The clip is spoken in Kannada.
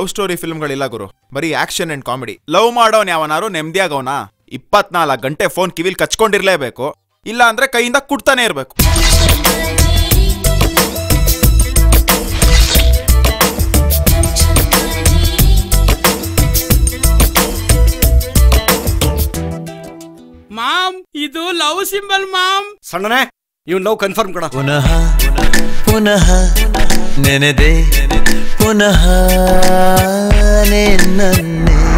ಲವ್ ಸ್ಟೋರಿ ಫಿಲ್ಮ್ಗಳಿಲ್ಲ ಗುರು, ಬರೀ ಆಕ್ಷನ್ ಅಂಡ್ ಕಾಮಿಡಿ. ಲವ್ ಮಾಡೋನ್ ಯಾವನಾರು ನೆಮ್ಮದಿಯಾಗವನ 24 ಗಂಟೆ ಫೋನ್ ಕಿವಿಲ್ ಕಚ್ಕೊಂಡಿರ್ಲೇಬೇಕು, ಇಲ್ಲ ಅಂದ್ರೆ ಕೈಯಿಂದ ಕುಡ್ತಾನೆ ಇರ್ಬೇಕು. ಮಾಮ್, ಇದು ಲವ್ ಸಿಂಬಲ್ ಮಾಮ್. ಸಣ್ಣನೆ, ಇವ್ನು ಲವ್ ಕನ್ಫರ್ಮ್ ಕಡ. ಪುನಃ ಪುನಃ ನೆನೆದೆ, ಪುನಃ ನಿನ್ನನ್ನೇ